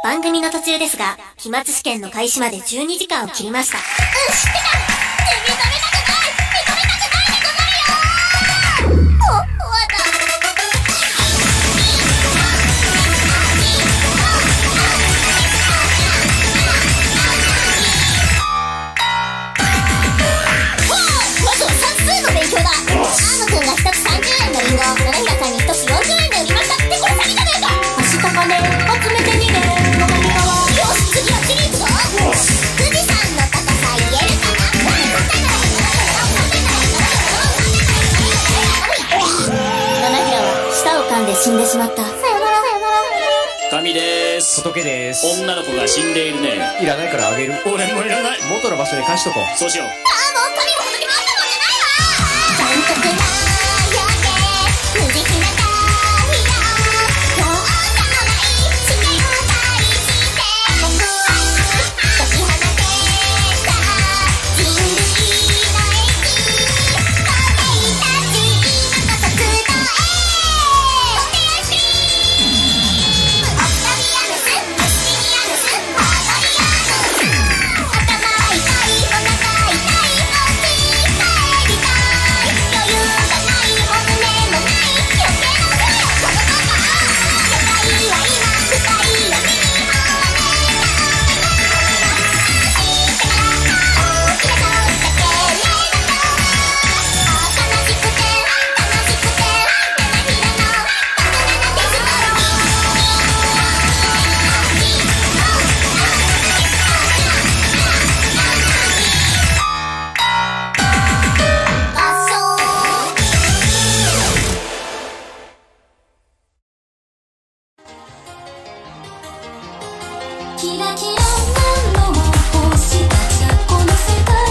番組の途中ですが、期末試験の開始まで12時間を切りました。知ってた。認めたくないでござるよ。まずは算数の勉強だ。アームくんが1つ30円のリンゴを七平さんに1つ40円で売りましたって、これ詐欺じゃねえか。明日金集めて2年の何かは。よし、次はチリーズだ。富士山の高さ言えるかな。七平は舌を噛んで死んでしまった。さよなら。 神でーす。 仏です。 女の子が死んでいるね。 いらないからあげる。 俺もいらない。 元の場所に返しとこう。 そうしよう。 もう神も仏もあったもんじゃないわ。残酷な夜で無慈悲な太陽、今日がない試験を対して僕は解き放てた人類の駅、私たち今こそ集えオクタビアヌス、ユスティニアヌス、ハードリアヌス、頭痛いお腹痛い落ち帰りたい、余裕がないもう胸もない余計なことよこのまま世界は今深い闇に覆われた大きな顔だけれど悲しくて七平のバナナです。あそうキラキラなの星たちがこの世界